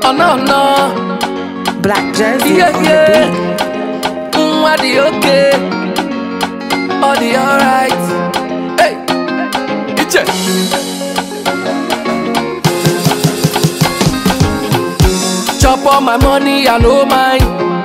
no. Black Jersey Yeah, on yeah. the beat. Are the okay? Are the alright? Hey, Iche. Chop all my money, I no mind.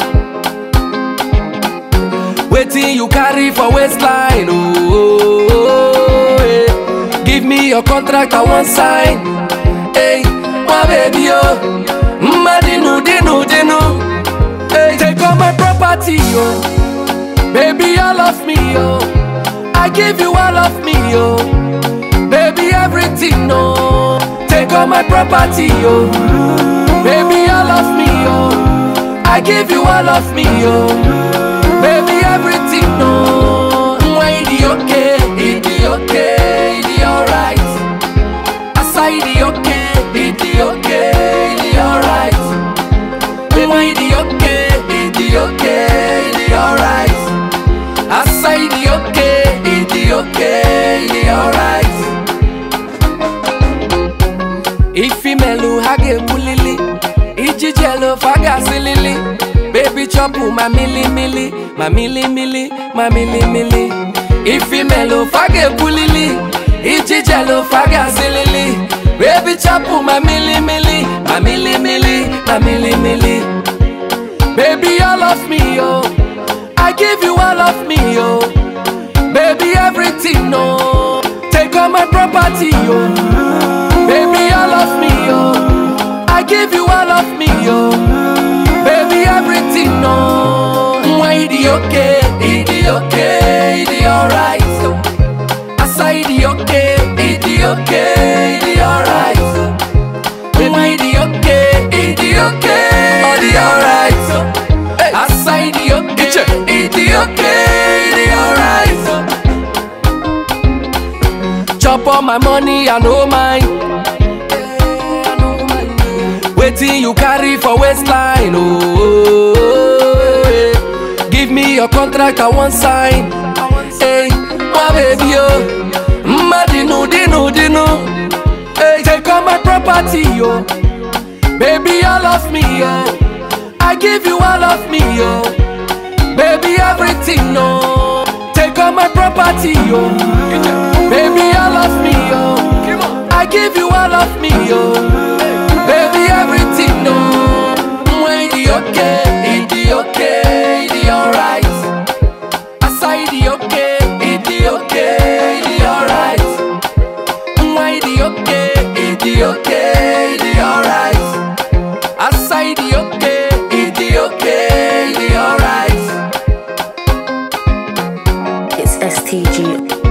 Waiting you carry for waistline. Oh, hey. Give me your contract, I want sign. Hey, my baby, oh. Dinu. Hey, take all my property, oh. Baby, all of me, oh. I give you all of me, oh. Baby, everything, oh. Take all my property, oh. Baby, all of me, oh. I give you all of me, oh. Baby, everything, no. It's okay, it's okay, it's alright. I say it's okay, it's okay, it's alright. It's okay, it's okay, it's alright. I say it's okay, it's okay, it's alright. If female hage bulili, iji jello faga silili. Baby chop my milli, my milli. If female fage bulili, iji jello faga silili. Baby chop my milli, my milli. Baby all of me, oh. I give you all of me, oh. Baby everything, no. Take all my property, oh. Baby all of me, oh. I give you all of me, oh. Baby everything, no. It's okay, it's okay, it's alright. I say it's okay, it's okay, it's alright. It's okay, it's okay, it's alright. I say it's okay, it's okay, it's alright. Chop all my money, I no mind. Waiting you carry for waistline, oh, yeah. Give me your contract, I want sign. Hey, my baby, oh. Dinu. Hey, take all my property, oh. Baby, all of me, oh. I give you all of me, oh. Baby, everything, no. Take all my property, oh. Baby, all of me, oh. I give you all of me, oh. Baby, everything, no. It's okay, it's okay, it's alright. I say it's okay, it's okay, it's alright. It's okay, it's okay, it's alright. I say it's okay, it's okay, it's alright. It's STG.